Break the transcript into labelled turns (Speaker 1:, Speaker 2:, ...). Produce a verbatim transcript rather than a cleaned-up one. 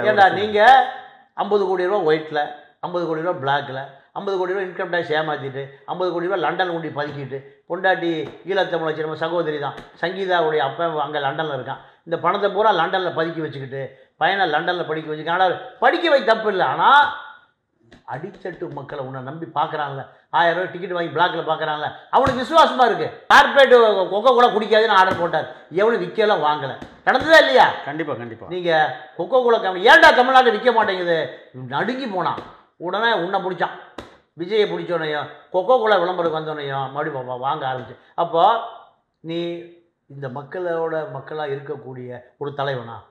Speaker 1: ஏண்டா நீங்கள் ஐம்பது கோடி ரூபா ஒயிட்டில், ஐம்பது கோடி ரூபா பிளாக்கில், ஐம்பது கோடி ரூபா இன்கம் டேக்ஸ் ஏமாற்றிட்டு, ஐம்பது கோடி ரூபா லண்டன் கொண்டு பதுக்கிட்டு, பொண்டாட்டி ஈழத்தமிழச்சி நம்ம சகோதரி தான் சங்கீதாவுடைய அப்பா அங்கே லண்டனில் இருக்கான். இந்த பணத்தை பூரா லண்டனில் பதுக்கி வச்சுக்கிட்டு பையனை லண்டனில் படிக்க வச்சுக்க. ஆனால் படிக்க வை தப்பு இல்லை. ஆனால் அடித்தட்டு மக்களை உன்னை நம்பி பார்க்குறான்ல, ஆயிரம் ரூபாய் டிக்கெட் வாங்கி பிளாக்கில் பார்க்குறான்ல, அவனுக்கு விசுவாசமாக இருக்குது. கார்பரேட்டு கொக்கோ கோலா குடிக்காதுன்னு ஆர்டர் போட்டார், எவனும் விற்கலாம் வாங்கலை. நடந்ததா இல்லையா?
Speaker 2: கண்டிப்பாக கண்டிப்பாக.
Speaker 1: நீங்கள் கொக்கோ கோலா கம்பெனி ஏன்டா தமிழ்நாட்டில் விற்க மாட்டேங்குது? நடுங்கி போனான். உடனே உன்னை பிடிச்சான், விஜயை பிடிச்சோனையும் கொக்கோ கோலா விளம்பரம் வந்தோனையும் மறுபடியும் வாங்க ஆரம்பிச்சு. அப்போ நீ இந்த மக்களோட மக்களாக இருக்கக்கூடிய ஒரு தலைவனா?